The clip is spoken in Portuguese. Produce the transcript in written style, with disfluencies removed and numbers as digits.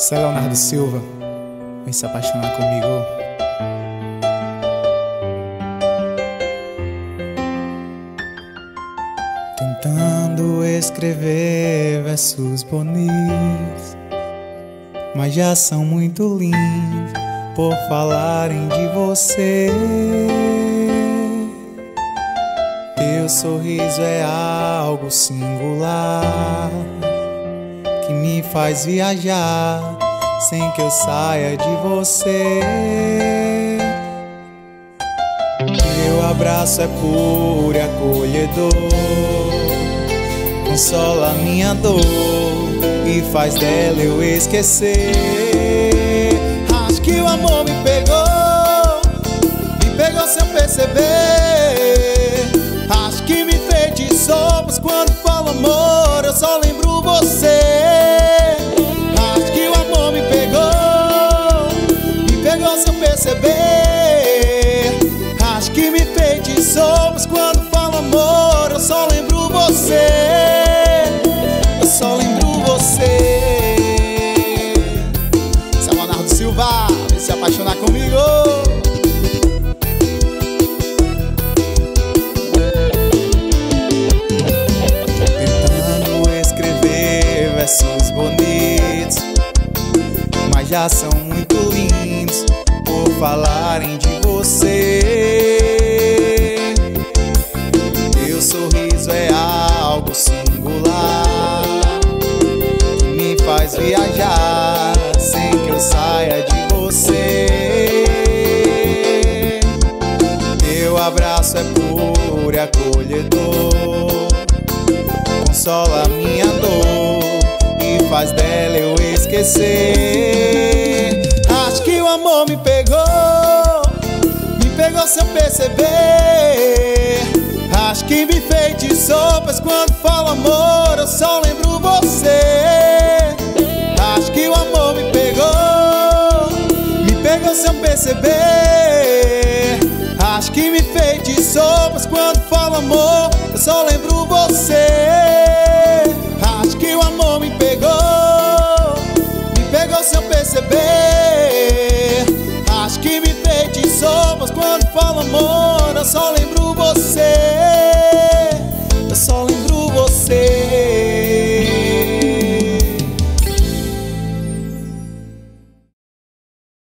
Esse é Leonardo Silva. Vem se apaixonar comigo. Tentando escrever versos bonitos, mas já são muito lindos por falarem de você. Teu sorriso é algo singular que me faz viajar sem que eu saia de você. Teu abraço é puro e acolhedor, consola minha dor e faz dela eu esquecer. Acho que o amor me pegou sem eu perceber. Acho que me enfeitiçou, mas quando falo amor eu só lembro você. Acho que o amor me pegou sem eu perceber. Acho que me enfeitiçou, mas quando falo amor eu só lembro você. Eu só lembro você. Esse é o Leonardo Silva, vem se apaixonar comigo. Versos bonitos, mas já são muito lindos por falarem de você. Teu sorriso é algo singular que me faz viajar sem que eu saia de você. Teu abraço é puro e acolhedor, consola minha dor e faz dela eu esquecer. Acho que o amor me pegou sem eu perceber. Acho que me enfeitiçou, pois quando falo amor eu só lembro você. Acho que o amor me pegou sem eu perceber. Acho que me enfeitiçou, pois quando falo amor eu só lembro você. Acho que o amor me pegou sem eu perceber. Acho que me enfeitiçou, mas quando falo amor eu só lembro você.